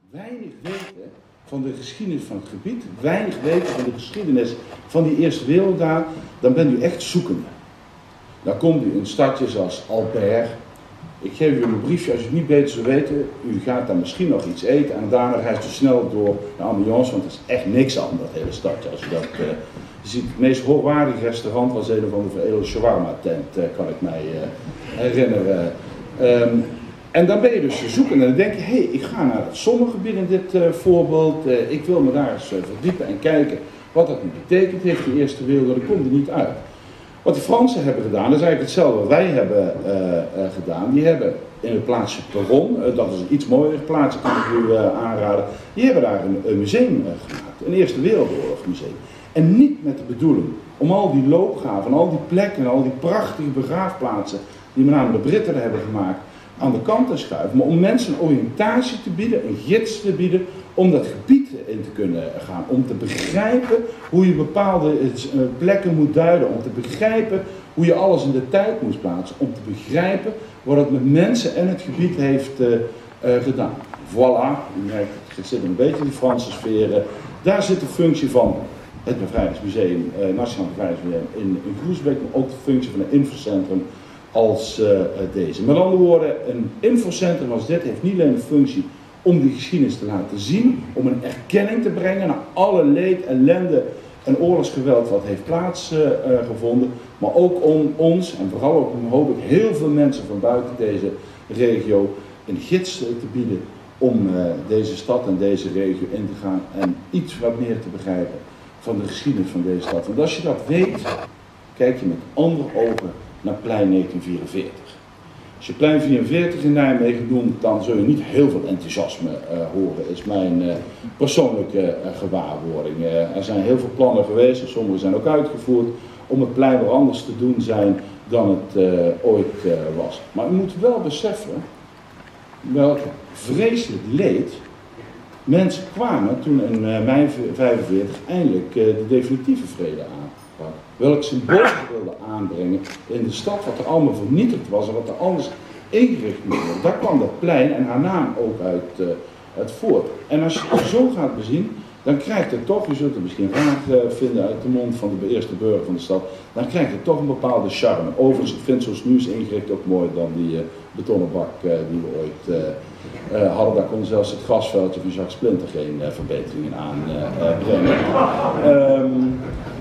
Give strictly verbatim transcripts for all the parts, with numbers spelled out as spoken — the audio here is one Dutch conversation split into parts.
weinig weten van de geschiedenis van het gebied, weinig weten van de geschiedenis van die Eerste Wereldoorlog, dan bent u echt zoekende. Dan komt u in stadjes als Albert. Ik geef u een briefje, als u het niet beter zou weten, u gaat dan misschien nog iets eten en daarna reist u snel door naar Ambiance, want er is echt niks aan dat hele stadje. Als u dat uh, ziet, het meest hoogwaardige restaurant was een of andere veredelde shawarma tent, uh, kan ik mij uh, herinneren. Um, en dan ben je dus zoeken en dan denk je, hé, hey, ik ga naar het zonnegebied in dit uh, voorbeeld, uh, ik wil me daar eens uh, verdiepen en kijken wat dat nu betekent, heeft die Eerste Wereldoorlog, dat komt er niet uit. Wat de Fransen hebben gedaan, dat is eigenlijk hetzelfde wat wij hebben uh, uh, gedaan. Die hebben in het plaatsje Perron, uh, dat is een iets mooier plaatsje, kan ik u uh, aanraden. Die hebben daar een, een museum uh, gemaakt, een Eerste Wereldoorlog museum. En niet met de bedoeling om al die loopgraven, al die plekken, al die prachtige begraafplaatsen die met name de Britten er hebben gemaakt, aan de kant te schuiven. Maar om mensen een oriëntatie te bieden, een gids te bieden, om dat gebied in te kunnen gaan. Om te begrijpen hoe je bepaalde plekken moet duiden. Om te begrijpen hoe je alles in de tijd moest plaatsen. Om te begrijpen wat het met mensen en het gebied heeft uh, uh, gedaan. Voilà, u merkt, het zit een beetje in die Franse sfeer. Uh, daar zit de functie van het Bevrijdingsmuseum, uh, Nationaal Bevrijdingsmuseum in, in Groesbeek. Maar ook de functie van een infocentrum als uh, deze. Met andere woorden, een infocentrum als dit heeft niet alleen de functie om die geschiedenis te laten zien, om een erkenning te brengen naar alle leed, ellende en oorlogsgeweld wat heeft plaatsgevonden, uh, maar ook om ons, en vooral ook om hoop ik heel veel mensen van buiten deze regio, een gids uh, te bieden om uh, deze stad en deze regio in te gaan en iets wat meer te begrijpen van de geschiedenis van deze stad. Want als je dat weet, kijk je met andere ogen naar plein negentien vierenveertig. Als je plein vierenveertig in Nijmegen doet, dan zul je niet heel veel enthousiasme uh, horen, is mijn uh, persoonlijke uh, gewaarwording. Uh, er zijn heel veel plannen geweest, en sommige zijn ook uitgevoerd, om het plein wel anders te doen zijn dan het uh, ooit uh, was. Maar u moet wel beseffen welk vreselijk leed mensen kwamen toen in uh, mei vijfenveertig eindelijk uh, de definitieve vrede aan. Welk symbool ze wilden aanbrengen in de stad, wat er allemaal vernietigd was en wat er anders ingericht moest worden. Daar kwam dat plein en haar naam ook uit, uh, uit voort. En als je het zo gaat bezien, dan krijgt het toch, je zult het misschien raar uh, vinden uit de mond van de eerste burger van de stad, dan krijgt het toch een bepaalde charme. Overigens, ik vind zoals nu is ingericht ook mooi dan die uh, betonnen bak uh, die we ooit uh, uh, hadden. Daar kon zelfs het grasveldje van Jacques Splinter geen uh, verbeteringen aan uh, uh, brengen. Um,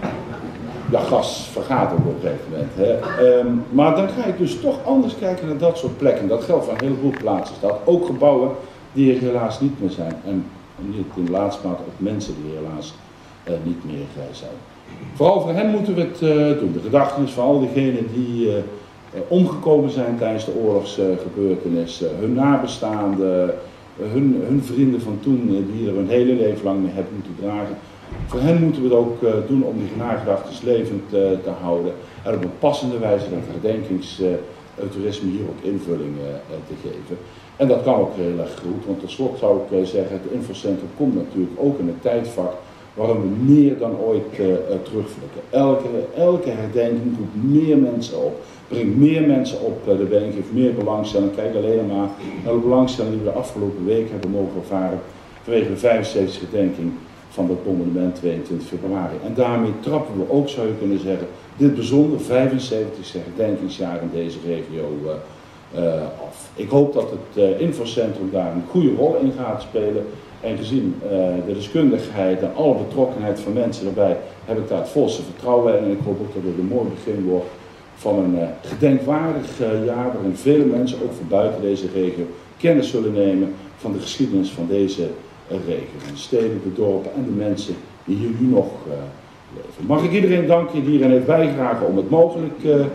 Ja, gas vergaat ook op een gegeven moment. Hè. Um, maar dan ga ik dus toch anders kijken naar dat soort plekken. Dat geldt voor een heleboel plaatsen. Er staan ook gebouwen die er helaas niet meer zijn. En niet in de laatste maat ook mensen die helaas uh, niet meer uh, zijn. Vooral voor hen moeten we het uh, doen. De gedachtenis van al diegenen die uh, uh, omgekomen zijn tijdens de oorlogsgebeurtenissen. Uh, hun nabestaanden, uh, hun, hun vrienden van toen uh, die er hun hele leven lang mee hebben moeten dragen. Voor hen moeten we het ook uh, doen om die nagedachtenis levend uh, te houden en op een passende wijze dat herdenkingstoerisme uh, hier ook invulling uh, te geven. En dat kan ook heel erg goed, want tenslotte zou ik uh, zeggen, het infocentrum komt natuurlijk ook in een tijdvak waarom we meer dan ooit uh, uh, terugvlikken. Elke, elke herdenking roept meer mensen op, brengt meer mensen op uh, de been, geeft meer belangstelling. Kijk alleen maar naar de belangstelling die we de afgelopen week hebben mogen ervaren vanwege de vijfenzeventigste herdenking van dat bombardement tweeëntwintig februari. En daarmee trappen we ook, zou je kunnen zeggen, dit bijzonder vijfenzeventigste herdenkingsjaar in deze regio uh, uh, af. Ik hoop dat het uh, infocentrum daar een goede rol in gaat spelen. En gezien uh, de deskundigheid en alle betrokkenheid van mensen erbij, heb ik daar het volste vertrouwen in. En ik hoop ook dat het een mooi begin wordt van een uh, gedenkwaardig uh, jaar, waarin vele mensen, ook van buiten deze regio, kennis zullen nemen van de geschiedenis van deze regio, de steden, de dorpen en de mensen die hier nu nog uh, leven. Mag ik iedereen danken die hierin heeft bijgedragen om het mogelijk uh, uh,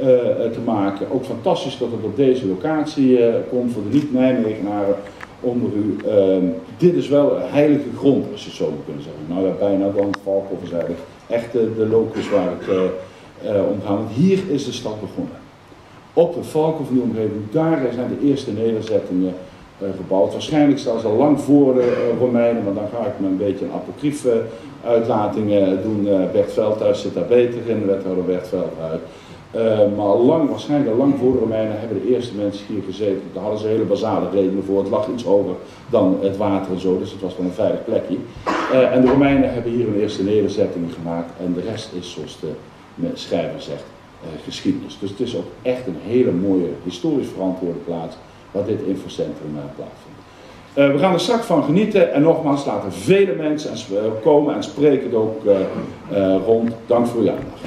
te maken. Ook fantastisch dat het op deze locatie uh, komt voor de niet-Nijmegenaren onder u. Uh, dit is wel een heilige grond, als je het zo moet kunnen zeggen. Nou ja, bijna dan Valkhof is eigenlijk echt de, de locus waar het uh, uh, om gaat. Want hier is de stad begonnen. Op de Valkhof, die omgeving, daar zijn de eerste nederzettingen Uh, gebouwd. Waarschijnlijk zelfs al lang voor de uh, Romeinen, maar dan ga ik me een beetje een apocriefe uh, uitlating uh, doen. Uh, Bert Veldhuis zit daar beter in, wethouder Bert Veldhuis. Uh, maar lang, waarschijnlijk lang voor de Romeinen hebben de eerste mensen hier gezeten. Daar hadden ze hele basale redenen voor. Het lag iets hoger dan het water en zo, dus het was wel een veilig plekje. Uh, en de Romeinen hebben hier een eerste nederzetting gemaakt en de rest is, zoals de schrijver zegt, uh, geschiedenis. Dus het is ook echt een hele mooie, historisch verantwoorde plaats waar dit infocentrum uh, plaatsvindt. Uh, we gaan er straks van genieten en nogmaals laten vele mensen komen en spreken het ook uh, uh, rond. Dank voor uw aandacht.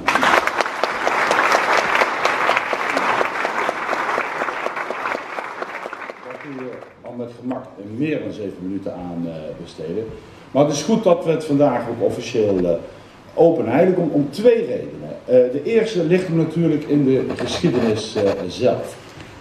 Al met gemak meer dan zeven minuten aan uh, besteden. Maar het is goed dat we het vandaag ook officieel uh, openen. Eigenlijk om, om twee redenen. Uh, de eerste ligt hem natuurlijk in de geschiedenis uh, zelf.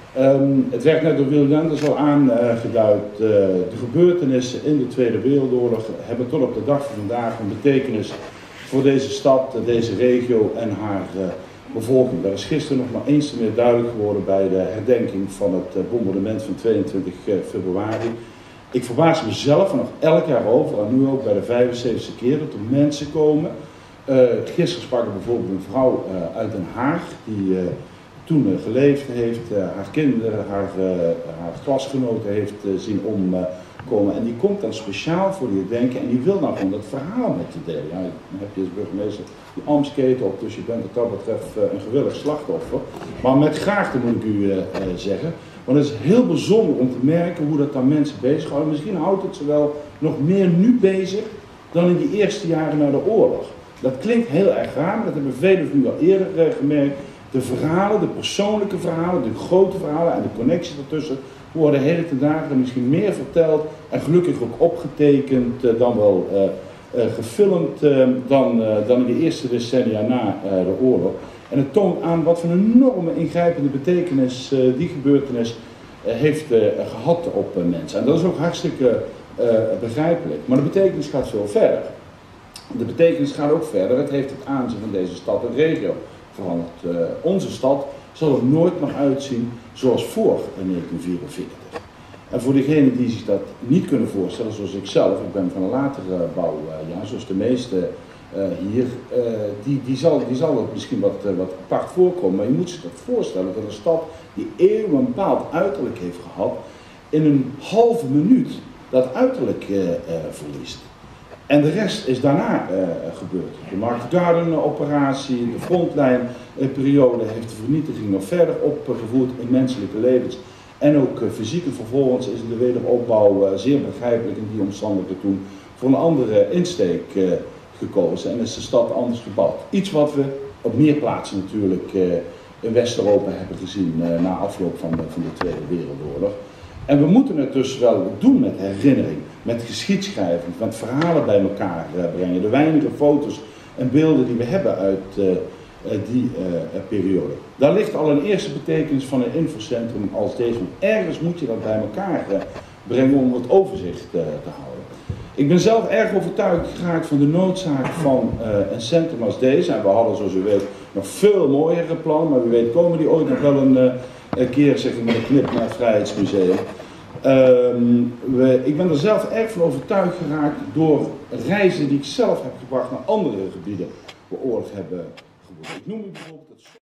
Um, het werd net door Williams al aangeduid. Uh, de gebeurtenissen in de Tweede Wereldoorlog hebben tot op de dag van vandaag een betekenis voor deze stad, deze regio en haar uh, bevolking. Dat is gisteren nog maar eens te meer duidelijk geworden bij de herdenking van het uh, bombardement van tweeëntwintig februari. Ik verbaas mezelf er nog elk jaar over, en nu ook bij de vijfenzeventigste keer, dat er mensen komen. Uh, gisteren sprak er bijvoorbeeld een vrouw uh, uit Den Haag, die uh, toen uh, geleefd heeft, uh, haar kinderen, haar, uh, haar klasgenoten heeft uh, zien omkomen. Uh, en die komt dan speciaal voor die herdenking en die wil nou gewoon dat verhaal met je delen. Ja, dan heb je als burgemeester die ambtsketen op, dus je bent wat dat betreft uh, een gewillig slachtoffer. Maar met graagte moet ik u uh, uh, zeggen. Want het is heel bijzonder om te merken hoe dat dan mensen bezighouden. Misschien houdt het ze wel nog meer nu bezig dan in die eerste jaren na de oorlog. Dat klinkt heel erg raar, maar dat hebben velen van u al eerder uh, gemerkt. De verhalen, de persoonlijke verhalen, de grote verhalen en de connecties ertussen worden heden ten dagen misschien meer verteld en gelukkig ook opgetekend uh, dan wel uh, uh, gefilmd uh, dan, uh, dan in de eerste decennia na uh, de oorlog. En het toont aan wat voor een enorme ingrijpende betekenis uh, die gebeurtenis uh, heeft uh, gehad op uh, mensen. En dat is ook hartstikke uh, begrijpelijk. Maar de betekenis gaat veel verder. De betekenis gaat ook verder. Het heeft het aanzien van deze stad en regio veranderd. Uh, onze stad zal er nooit nog uitzien zoals voor negentien vierenveertig. En voor degenen die zich dat niet kunnen voorstellen, zoals ik zelf, ik ben van een later uh, bouwjaar, zoals de meeste Uh, hier, uh, die, die, zal, die zal het misschien wat, uh, wat apart voorkomen, maar je moet zich dat voorstellen dat een stad die eeuwen een bepaald uiterlijk heeft gehad, in een halve minuut dat uiterlijk uh, uh, verliest. En de rest is daarna uh, gebeurd. De Market Garden operatie, de frontlijnperiode heeft de vernietiging nog verder opgevoerd in menselijke levens. En ook uh, fysiek en vervolgens is de wederopbouw uh, zeer begrijpelijk in die omstandigheden toen voor een andere insteek uh, gekozen en is de stad anders gebouwd. Iets wat we op meer plaatsen natuurlijk uh, in West-Europa hebben gezien uh, na afloop van de, van de Tweede Wereldoorlog. En we moeten het dus wel doen met herinnering, met geschiedschrijving, met verhalen bij elkaar uh, brengen. De weinige foto's en beelden die we hebben uit uh, uh, die uh, periode. Daar ligt al een eerste betekenis van een infocentrum als deze. Ergens moet je dat bij elkaar uh, brengen om het overzicht uh, te houden. Ik ben zelf erg overtuigd geraakt van de noodzaak van uh, een centrum als deze. En we hadden, zoals u weet, nog veel mooiere plannen. Maar wie weet komen die ooit nog wel een, uh, een keer zeg ik, met een knip naar het Vrijheidsmuseum. Uh, we, ik ben er zelf erg van overtuigd geraakt door reizen die ik zelf heb gebracht naar andere gebieden waar oorlog hebben geboren. Ik noem u bijvoorbeeld het